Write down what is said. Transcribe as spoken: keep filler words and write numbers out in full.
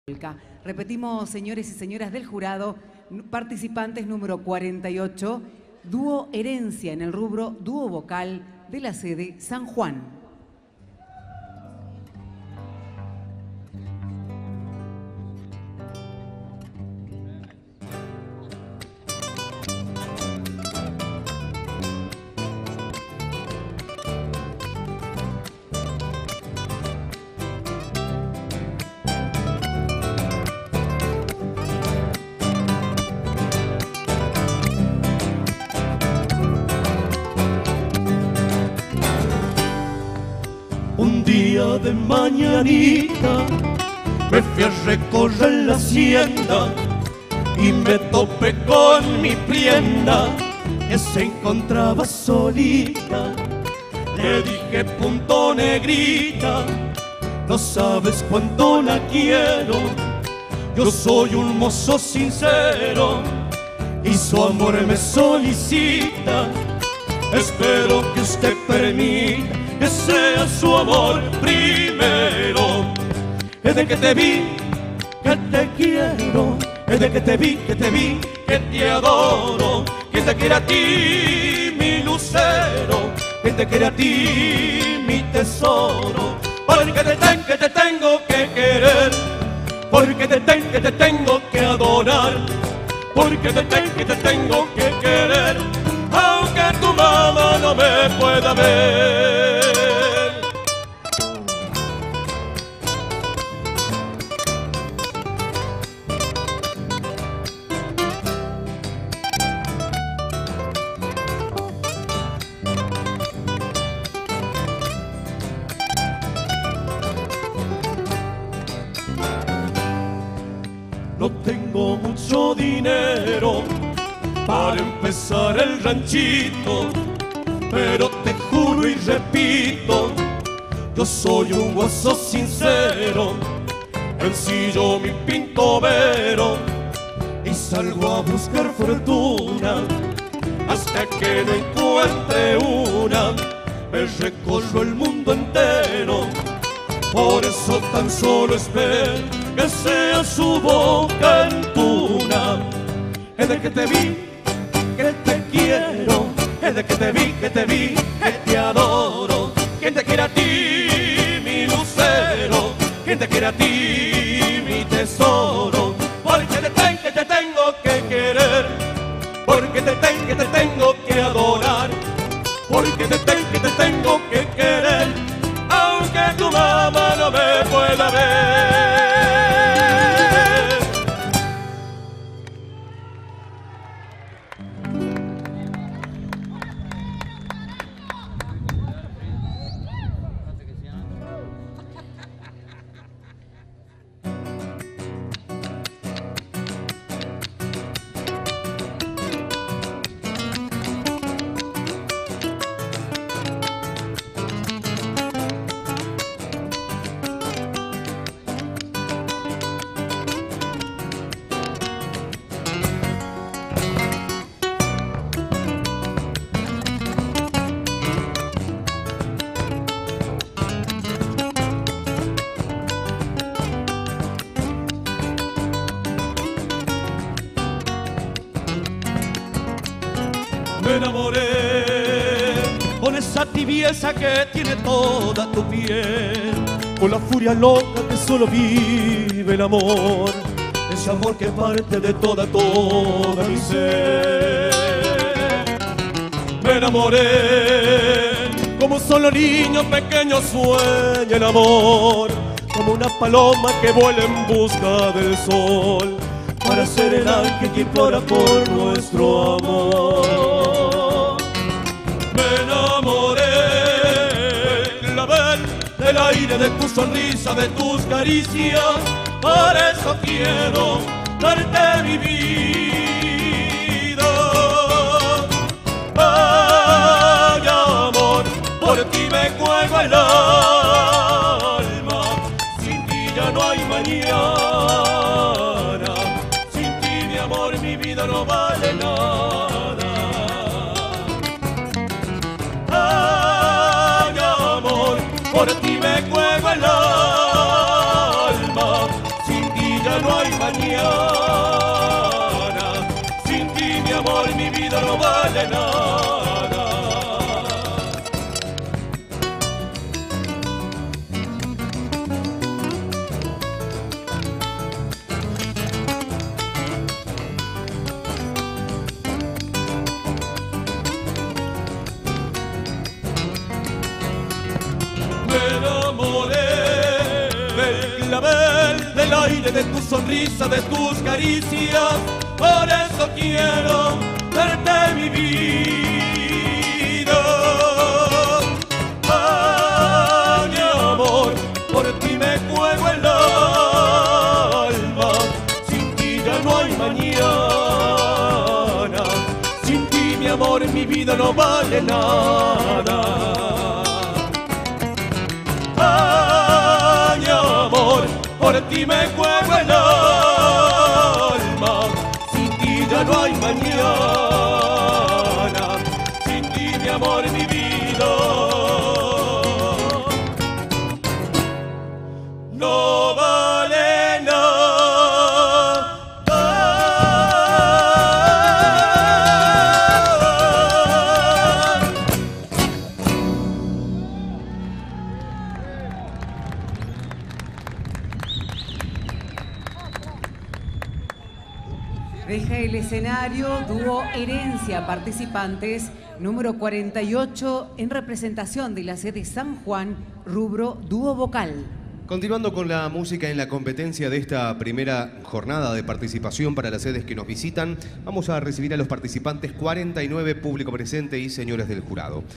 Repetimos, señores y señoras del jurado, participantes número cuarenta y ocho, dúo Herencia en el rubro dúo vocal de la sede San Juan. Un día de mañanita me fui a recorrer la hacienda y me topé con mi prienda que se encontraba solita. Le dije: punto negrita, no sabes cuánto la quiero. Yo soy un mozo sincero y su amor me solicita. Espero que usted permita que sea su amor primero. Es de que te vi, que te quiero. Es de que te vi, que te vi, que te adoro. Que te quiere a ti, mi lucero. Que te quiere a ti, mi tesoro. Porque te, ten, que te tengo que querer. Porque te, ten, que te tengo que adorar. Porque te, ten, que te tengo que querer. Aunque tu mamá no me pueda ver. No tengo mucho dinero para empezar el ranchito, pero te juro y repito, yo soy un guaso sincero, ensillo mi pinto vero y salgo a buscar fortuna hasta que no encuentre una. Me recorro el mundo entero, por eso tan solo espero que sea su boca en tuna. Es de que te vi, que te quiero. Es de que te vi, que te vi, que te adoro. Quien te quiere a ti, mi lucero. Quien te quiere a ti, mi tesoro. Porque te tengo, que te tengo que querer. Porque te tengo, que te tengo que adorar. Porque te tengo, que te tengo que querer. Aunque tu mamá no me pueda ver. Me enamoré con esa tibieza que tiene toda tu piel, con la furia loca que solo vive el amor, ese amor que parte de toda, toda mi ser. Me enamoré como solo niño pequeño sueña el amor, como una paloma que vuela en busca del sol, para ser el ángel que implora por nuestro amor. Me enamoré la vez del aire, de tu sonrisa, de tus caricias. Por eso quiero darte mi vida. Ay, amor, por ti me juego el alma. Sin ti ya no hay mañana. Amor, mi vida no vale nada. Ay, amor, por ti me juego el alma. Sin ti ya no hay mañana. Sin ti, mi amor, mi vida no vale nada. Me enamoré del clavel, del aire, de tu sonrisa, de tus caricias. Por eso quiero darte mi vida. Ah, mi amor, por ti me juego el alma. Sin ti ya no hay mañana. Sin ti, mi amor, mi vida no vale nada. Ay, amor, por ti me juego el alma. Sin ti ya no hay mañana. Sin ti, mi amor, mi vida no vale nada. Deja el escenario dúo Herencia, participantes número cuarenta y ocho en representación de la sede San Juan, rubro dúo vocal. Continuando con la música en la competencia de esta primera jornada de participación para las sedes que nos visitan, vamos a recibir a los participantes cuarenta y nueve, público presente y señores del jurado.